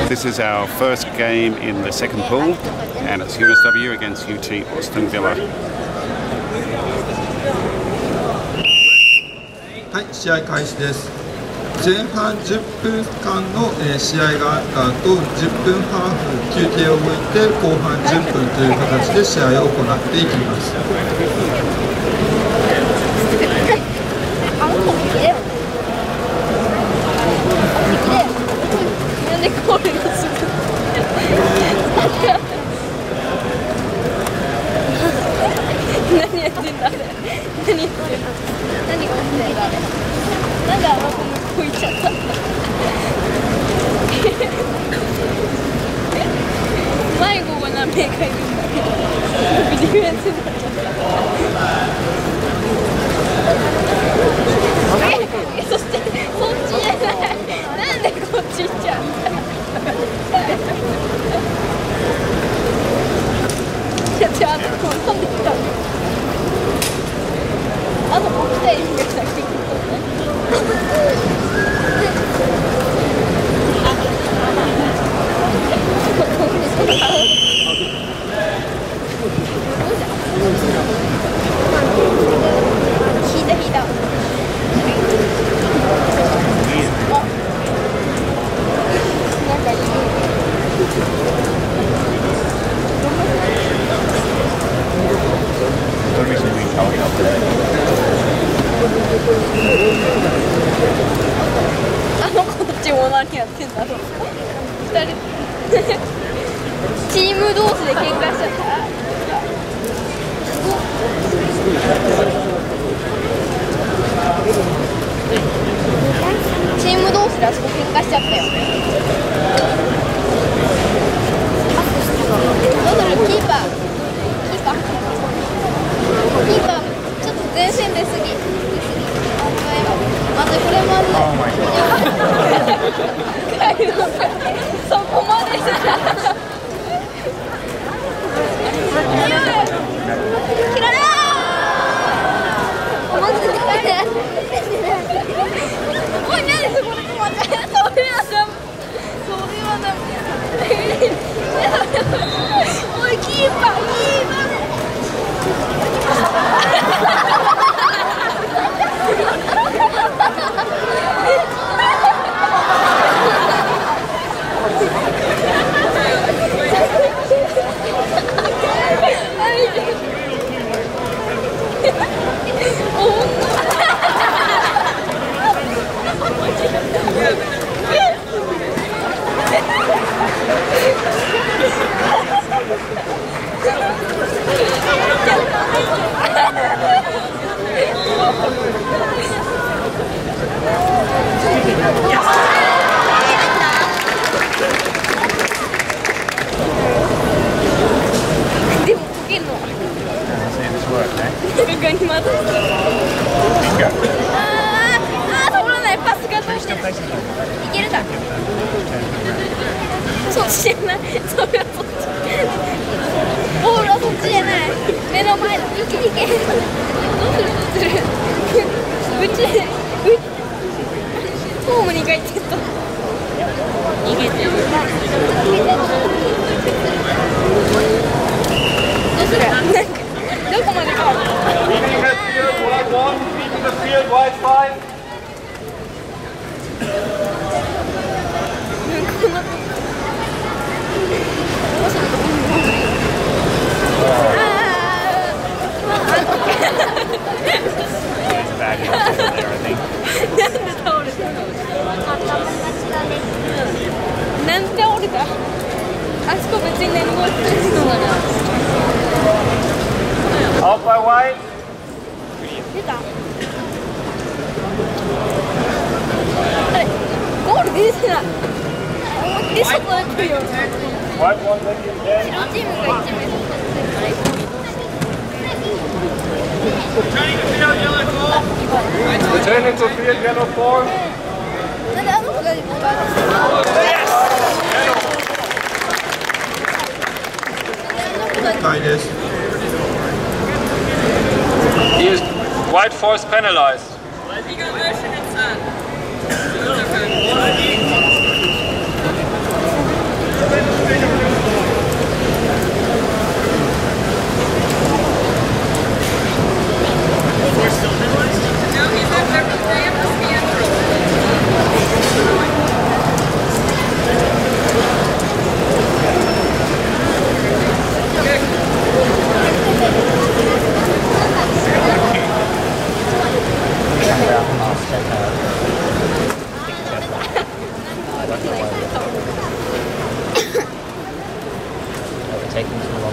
This is our first game in the second pool, and it's UNSW against UT Austin Villa. はい、試合開始です。前半10分間の試合があった後、10分ハーフ休憩を終えて後半10分という形で試合を行っていきます。 何やってんだあれ。何が起きてんだあれ。なんであの子の子いっちゃった。迷子が何名かいるんだけど。ディフェンスになっちゃった。そしてそっちじゃない。なんでこっち行っちゃうんだよ。いや、あの子なんで来たの。あの子来た意味が先に来た引いた引いた。なんかいい。あの子たちも何やってんだろう。2人チーム同士で喧嘩しちゃった。チーム同士であそこ喧嘩しちゃったよ。どうする？キーパーちょっと前線出すぎ。まずこれまずそこまで切られおい、なんでそこで止まった？それはダメ。おい、キーパーでも溶けんの中にまだ通らない。パスが通してる。いけるか。そっちじゃない。それはそっち。ボールはそっちじゃない。目の前だ。いけいけ。どうするうちホームに帰ってった。逃げてる。どうする？なんかどこまでか。なんで倒れた？あそこ別に何もしてないのかな。 Out by wide. 出た？あれ、ゴール出てない。思いっきり外出てるよ。 Wide one, then you can. 白チームが1名外出てる。 Return into field, yellow ball. なんであの子がボールはいです。 He is white force penalized. Taking too long.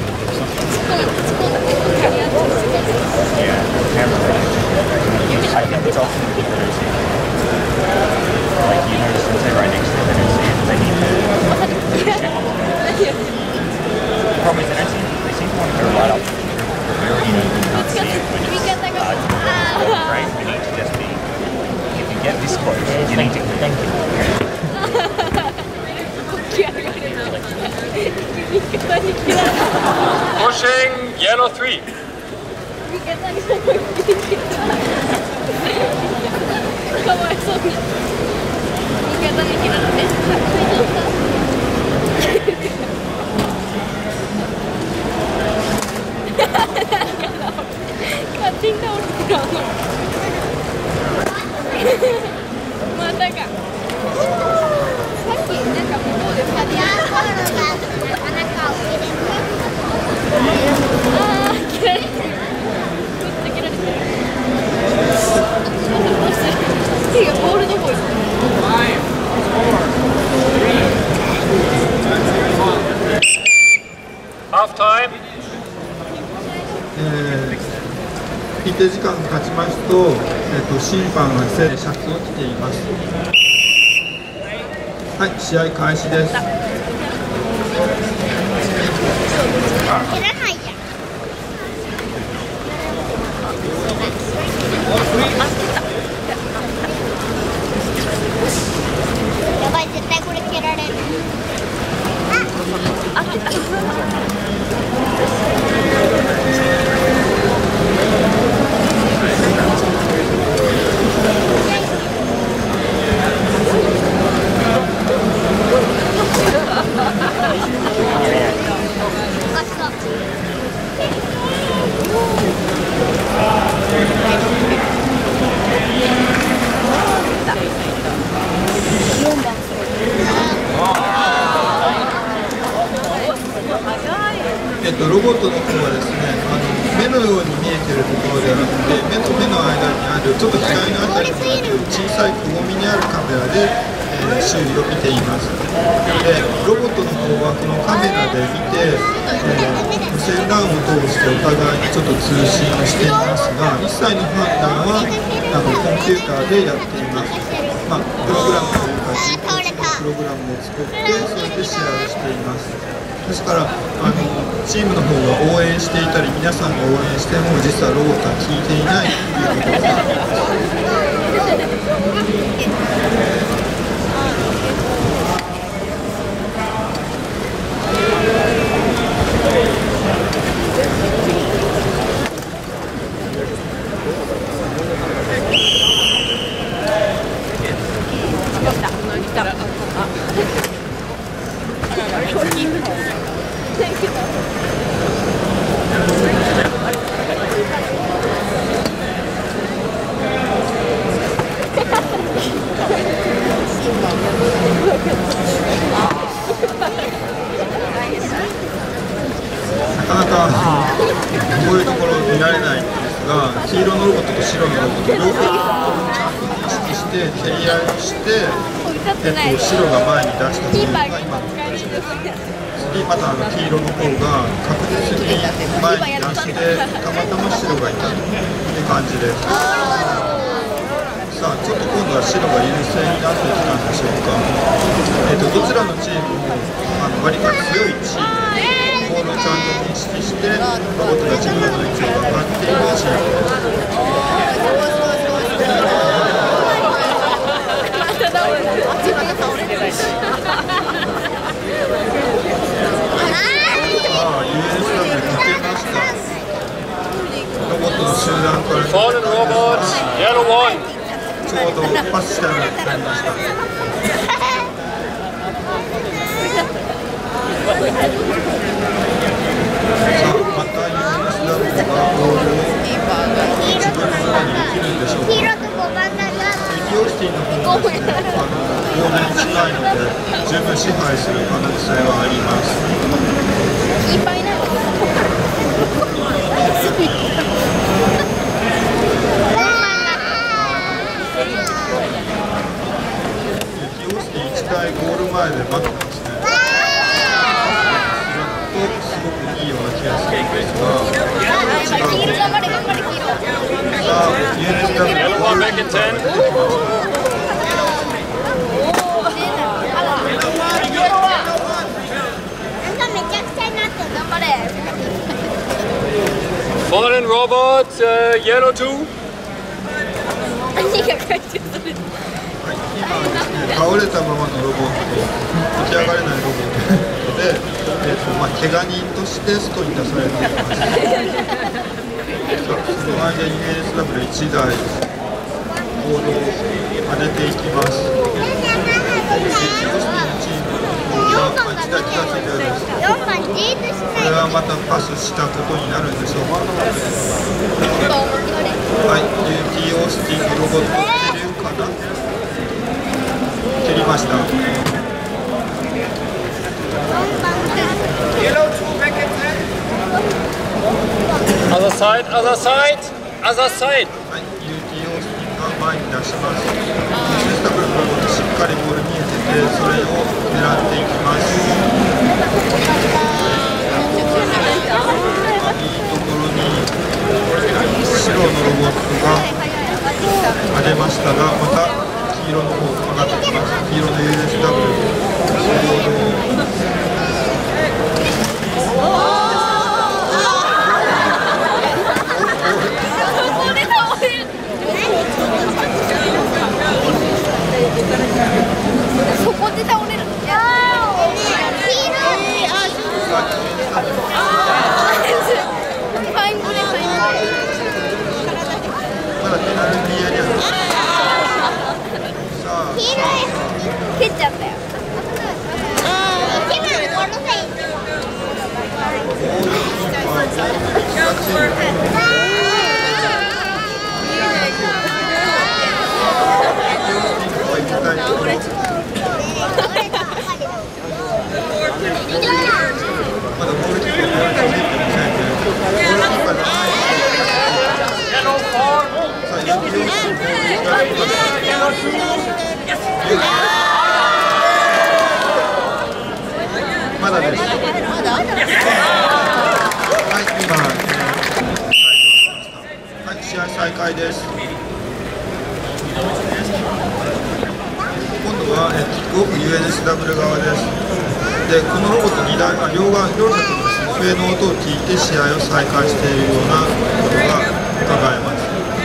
I think it's often the people who see like you notice since they're right next to them, they don't see it, they need to check on it. The problem is they seem to want to go right up to the tree, where you know you can't see it when it's right. We need to just be, if you get this close, you need to thank you. Pushing yellow 3. かわいそうに味方に切られて勝手に倒れてるまたかさっきなんか向こうで2人あー切られてるめっちゃ切られてるボールどこ行った？ Half time. 一定時間が経ちますと、審判がシャツを着ています。はい、試合開始です。 やばい、絶対これ蹴られる。あ、蹴った。 ロボットの方はですね、目のように見えているところではなくて、目と目の間にあるちょっと額のあたりにある小さいくぼみにあるカメラで、周囲を見ています。で、ロボットの方はこのカメラで見て、無線 LAN を通してお互いにちょっと通信をしていますが、一切の判断はコンピューターでやっています。まあ、プログラムというか、プログラムを作って、それでシェアをしています。ですからチームの方が応援していたり皆さんが応援しても実はロボットは効いていないということがありますなかなかこういうところ見られないんですが、黄色のロボットと白のロボット両方ちゃんと認識して蹴り合いをして、白が前に出したというのが今の形です。次また黄色の方が確実に前に出してたまたま白がいたという感じです。さあちょっと今度は白が優勢になってきたんでしょうか。どちらのチームもわりかし強いチームです。ボールをちゃんと認識してロボットが自分の位置を分かっているチームです。ロボットの集団から Fallen robots, yellow 1. ちょうどパスしたようになりました。さあ、またUSWがボールを自分の側にできるんでしょうか。イギオシティの方もですね、ボールに近いので十分支配する可能性はあります。 いっぱいなの。 ユキオシティ1台ゴールの前で待ってますね。すごくいいような気がするんですが、さあ、UNSW Yellow 1 back in 10. 頑張れ。 Fallen robot, yellow 2. 何が書いてるそれ。 倒れたままのロボット、起き上がれないロボットで、怪我人として外に出されています。その間に UNSW1 台ボードを上げていきます。これはまたパスしたことになるんでしょうか。はい、UT オースティングロボット蹴れるかな。蹴りました。 Other side, other side, other side. はい、UT オースティングが前に出します。UNSW のロボットしっかりボール見えてて、それを狙っていきます。いいところに白のロボットが上げましたが、また黄色の方上がってきます。黄色の UNSW ボードをそこで倒れる。 まだペナルティーエリアです。さあ、 蹴っちゃったよ。 まだボールキープが続いてませんね。まだです。はい、今、はい、試合再開です。今度はキックオフ UNSW 側です。で、このロボット2台が両者とも笛の音を聞いて試合を再開しているようなことが伺えます。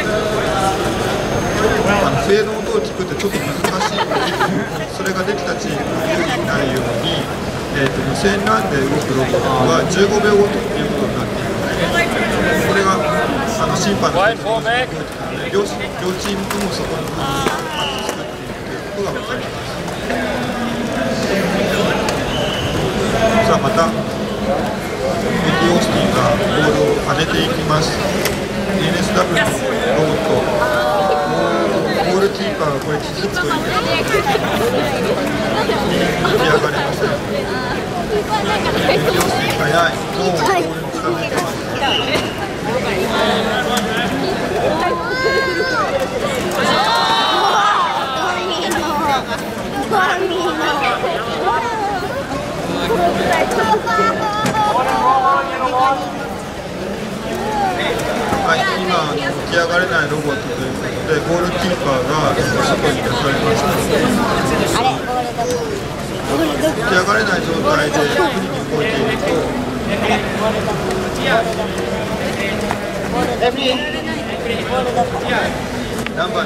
笛の音を聞くってちょっと難しいので、それができたチームが有利になるように、無線 LAN で動くロボットは15秒ごとっていうことになっています。これが審判の両チームともそこの部分を作っているということが分かります。さあ、また、UT オースティンがボールを上げていきます。NSW のロボット、ボールキーパーがこれ気づくといいです。起き上がれません。UT オースティン早い。もうボールに近づいてます。はい、今起き上がれないロボットということでゴールキーパーが外に出されました。起き上がれない状態で不利に動いているとナンバー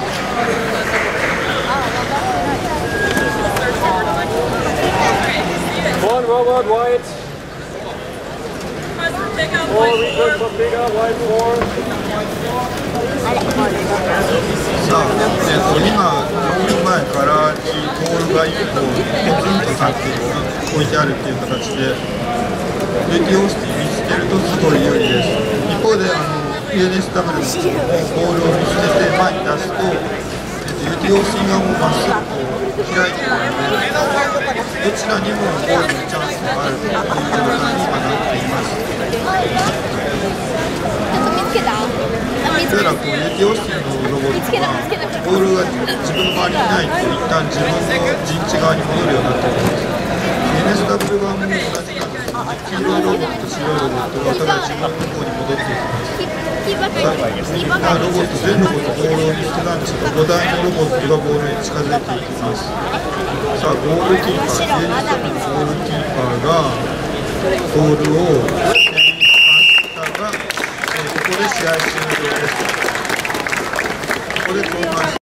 One robot, white. 4 request for bigger, white 4. さあ、今、ゴール前からボールが1個ポツンと立って置いてあるっていう形で、UT オースティン見つけるとすごい有利です。一方でUNSW のボールを見つけて前に出すと、UT オースティン側もまっすぐ開いているので、どちらにもゴールのチャンスがあるという状態に今なっています。 見つけた？見つうやらこうユーティオースティンのロボットはボールが自分の周りにないと一旦自分の陣地側に戻るようになっているんです。NSW 側も同じなんです。黄色いロボット、白いロボットがお互い自分の方に戻っていきます。ロボット全ロボットボールを見捨てたんですが、5台のロボットがボールに近づいていきます。さあ、ゴールキーパー、現実のゴールキーパーがボールを点にしましたが、ここで試合終了です。ここで交換